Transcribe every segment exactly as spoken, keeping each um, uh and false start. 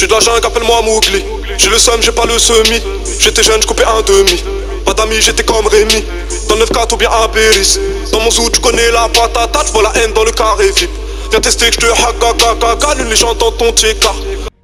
J'suis de la jungle, appelle-moi Mowgli. J'ai le seum, j'ai pas le semi. J'étais jeune, j'coupais un demi. Pas d'amis, j'étais comme Rémi. Dans le neuf quatre ou bien à Béris. Dans mon zoo, tu connais la patate. J'vois la haine dans le carré V I P. Viens tester que j'te hack, gaga, gaga. Une légende dans ton tchéka.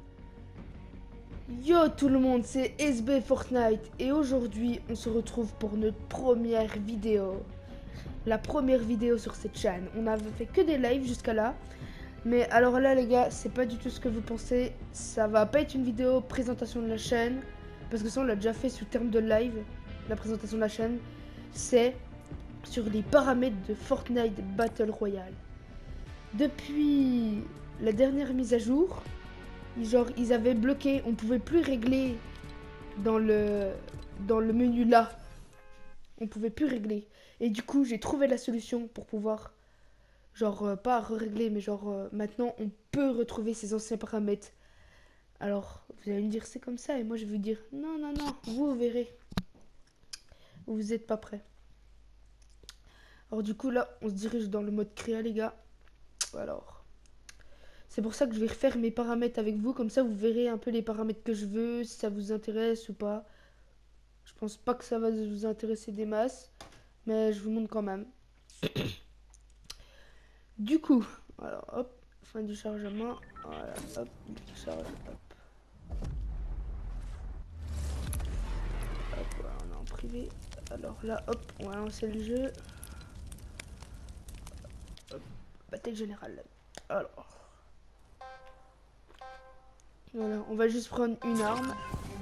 Yo tout le monde, c'est S B Fortnite et aujourd'hui on se retrouve pour notre première vidéo. La première vidéo sur cette chaîne. On avait fait que des lives jusqu'à là. Mais alors là les gars, c'est pas du tout ce que vous pensez. Ça va pas être une vidéo présentation de la chaîne. Parce que ça on l'a déjà fait sous terme de live. La présentation de la chaîne. C'est sur les paramètres de Fortnite Battle Royale. Depuis la dernière mise à jour, genre ils avaient bloqué, on pouvait plus régler dans le dans le menu là. On pouvait plus régler. Et du coup, j'ai trouvé la solution pour pouvoir genre euh, pas régler mais genre euh, maintenant on peut retrouver ses anciens paramètres. Alors, vous allez me dire c'est comme ça et moi je vais vous dire non non non, vous verrez. Vous n'êtes pas prêts. Alors du coup là, on se dirige dans le mode créa les gars. Alors, c'est pour ça que je vais refaire mes paramètres avec vous. Comme ça, vous verrez un peu les paramètres que je veux, si ça vous intéresse ou pas. Je pense pas que ça va vous intéresser des masses. Mais je vous montre quand même. Du coup, alors hop, fin du chargement. Voilà, hop, il charge, hop. Hop, voilà, on est en privé. Alors là, hop, on va lancer le jeu. Hop, bataille générale. Alors. Voilà, on va juste prendre une arme.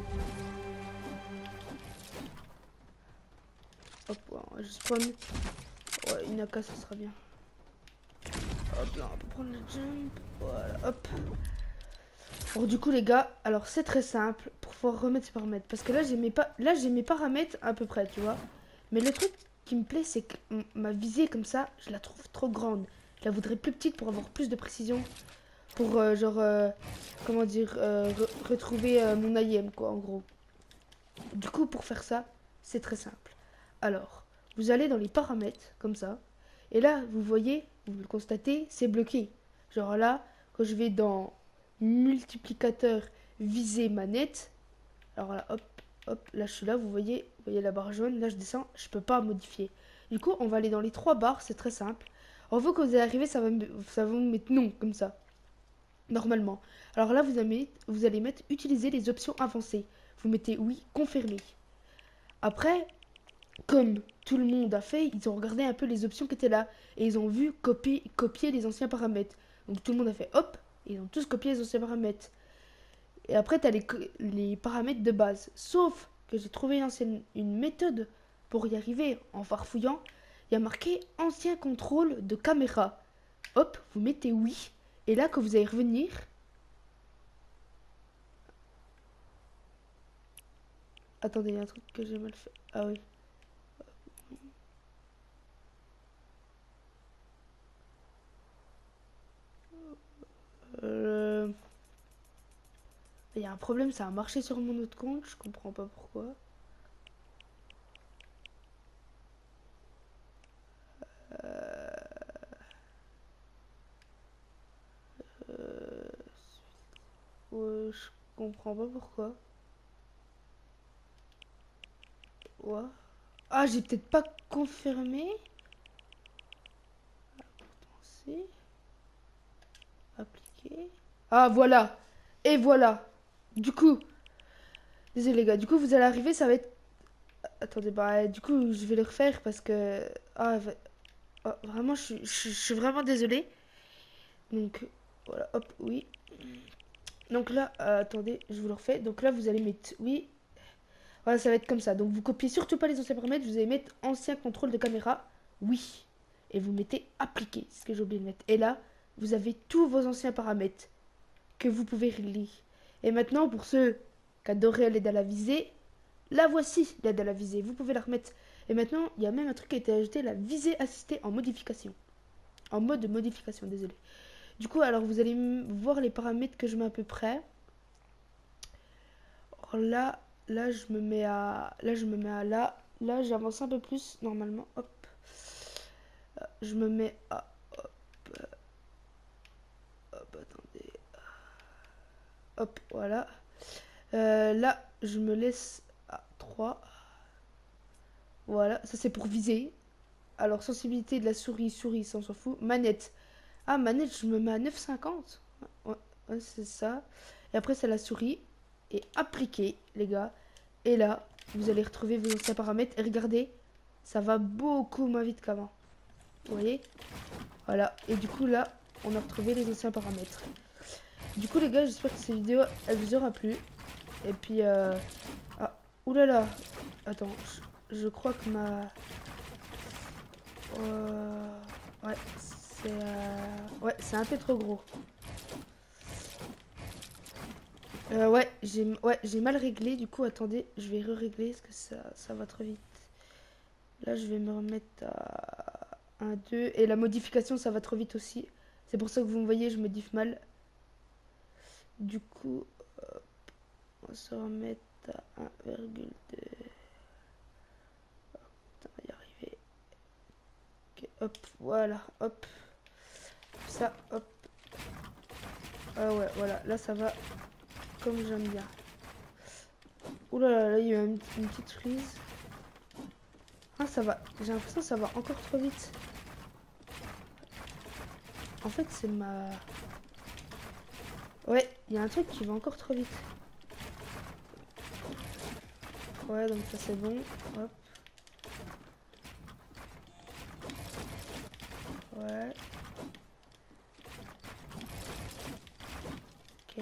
Hop, ouais, on va juste prendre... Ouais, une A K, ça sera bien. Hop, là, on peut prendre le jump. Voilà, hop. Alors du coup, les gars, alors c'est très simple pour pouvoir remettre ces paramètres. Parce que là, j'ai mes, pa... là, j'ai mes paramètres à peu près, tu vois. Mais le truc qui me plaît, c'est que ma visée, comme ça, je la trouve trop grande. Je la voudrais plus petite pour avoir plus de précision. Pour, euh, genre, euh, comment dire, euh, re retrouver euh, mon A I M, quoi, en gros. Du coup, pour faire ça, c'est très simple. Alors, vous allez dans les paramètres, comme ça. Et là, vous voyez, vous le constatez, c'est bloqué. Genre là, quand je vais dans multiplicateur visée manette, alors là, hop, hop, là je suis là, vous voyez, vous voyez la barre jaune, là je descends, je peux pas modifier. Du coup, on va aller dans les trois barres, c'est très simple. En vous, quand vous allez arriver, ça va, me, ça va vous mettre non, comme ça. Normalement. Alors là, vous allez, vous allez mettre utiliser les options avancées. Vous mettez oui, confirmer. Après, comme tout le monde a fait, ils ont regardé un peu les options qui étaient là. Et ils ont vu copier, copier les anciens paramètres. Donc tout le monde a fait hop, et ils ont tous copié les anciens paramètres. Et après, tu as les, les paramètres de base. Sauf que j'ai trouvé une, ancienne, une méthode pour y arriver en farfouillant. Il y a marqué ancien contrôle de caméra. Hop, vous mettez oui. Et là, quand vous allez revenir... Attendez, il y a un truc que j'ai mal fait. Ah oui. Euh... Il y a un problème, ça a marché sur mon autre compte, je comprends pas pourquoi. Euh... Euh... Ouais, je comprends pas pourquoi. Ouais. Ah, j'ai peut-être pas confirmé. Appliquer. Ah, voilà. Et voilà. Du coup, désolé les gars, du coup vous allez arriver, ça va être... Attendez, bah du coup je vais le refaire parce que... Ah, oh, vraiment, je, je, je suis vraiment désolé. Donc, voilà, hop, oui. Donc là, euh, attendez, je vous le refais. Donc là, vous allez mettre oui. Voilà, ça va être comme ça. Donc vous copiez surtout pas les anciens paramètres, vous allez mettre ancien contrôle de caméra, oui. Et vous mettez appliquer, c'est ce que j'ai oublié de mettre. Et là, vous avez tous vos anciens paramètres que vous pouvez régler. Et maintenant, pour ceux qui adoraient l'aide à la visée, la voici, l'aide à la visée. Vous pouvez la remettre. Et maintenant, il y a même un truc qui a été ajouté, la visée assistée en modification. En mode de modification, désolé. Du coup, alors vous allez voir les paramètres que je mets à peu près. Alors là, là je me mets à, là je me mets à là. Là, j'avance un peu plus normalement. Hop, je me mets à, hop, hop, attendez. hop, voilà. Euh, là, je me laisse à trois. Voilà, ça c'est pour viser. Alors, sensibilité de la souris, souris, ça on s'en fout. Manette. Ah, manette, je me mets à neuf virgule cinquante. Ouais, ouais, c'est ça. Et après, c'est la souris. Et appliquer, les gars. Et là, vous allez retrouver vos anciens paramètres. Et regardez, ça va beaucoup moins vite qu'avant. Vous voyez? Voilà. Et du coup, là, on a retrouvé les anciens paramètres. Du coup, les gars, j'espère que cette vidéo, elle vous aura plu. Et puis, euh... ah, oulala. Attends, je, je crois que ma... Euh... Ouais, c'est... Euh... Ouais, c'est un peu trop gros. Euh, ouais, j'ai ouais, j'ai mal réglé. Du coup, attendez, je vais re-régler parce que ça, ça va trop vite. Là, je vais me remettre à un, deux. Et la modification, ça va trop vite aussi. C'est pour ça que vous me voyez, je modifie mal. Du coup, hop, on va se remettre à un virgule deux. On va y arriver. Ok, hop, voilà, hop. Ça, hop. Ah ouais, voilà, là, ça va comme j'aime bien. Ouh là là, là, il y a une, une petite freeze. Ah, ça va. J'ai l'impression que ça va encore trop vite. En fait, c'est ma... Ouais, il y a un truc qui va encore trop vite. Ouais, donc ça c'est bon. Hop. Ouais. Ok.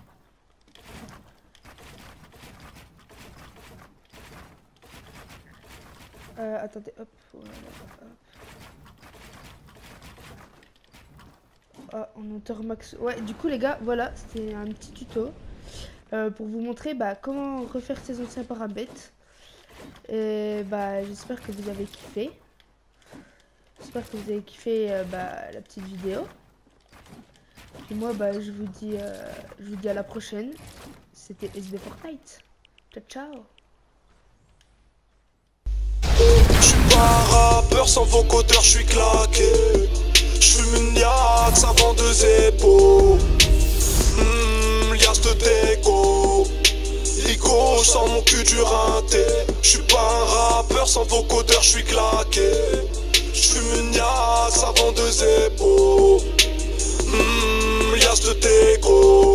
Euh, attendez, hop, voilà, hop. Ah, en hauteur max. Ouais, du coup, les gars, voilà, c'était un petit tuto euh, pour vous montrer bah, comment refaire ces anciens paramètres. Et bah, j'espère que vous avez kiffé. J'espère que vous avez kiffé euh, bah, la petite vidéo. Et moi, bah, je vous dis, euh, je vous dis à la prochaine. C'était S B Fortnite. Ciao, ciao. Je suis pas un rappeur sans vocodeur, je suis claqué. Je fume une Yax avant deux épaules. Mmh, liasse de déco. Lico, je sens mon cul du rinté. Je suis pas un rappeur sans vocodeur, je suis claqué. Je fume une Yax avant deux épaules. Mmh, liasse de déco.